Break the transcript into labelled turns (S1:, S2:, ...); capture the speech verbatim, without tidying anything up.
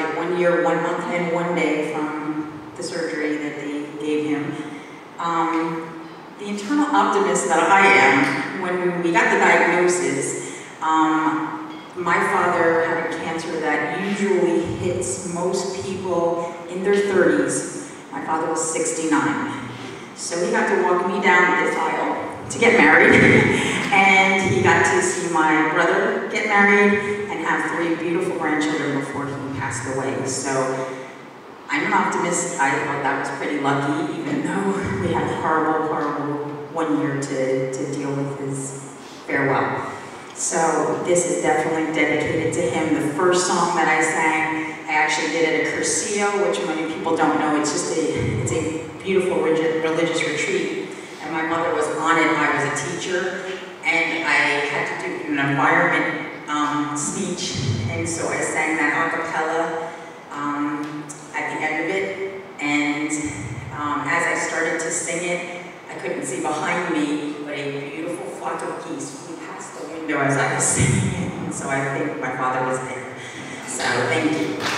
S1: died one year, one month, and one day from the surgery that they gave him. Um, the internal optimist that I am, when we got the diagnosis, um, my father had a cancer that usually hits most people in their thirties. My father was sixty-nine. So he got to walk me down this aisle to get married, and he got to see my brother get married and have three beautiful grandchildren before he passed away. So I'm an optimist. I thought that was pretty lucky, even though we had a horrible, horrible one year to, to deal with his farewell. So this is definitely dedicated to him. The first song that I sang, I actually did at a Cursillo, which many people don't know. It's just a, it's a beautiful religious retreat. And my mother was on it. I was a teacher, and I had to do an environment um, speech. And so I sang that a cappella um, at the end of it. And um, as I started to sing it, I couldn't see behind me, but a beautiful flock of geese flew past the window as I was singing it. And so I think my father was there. So thank you.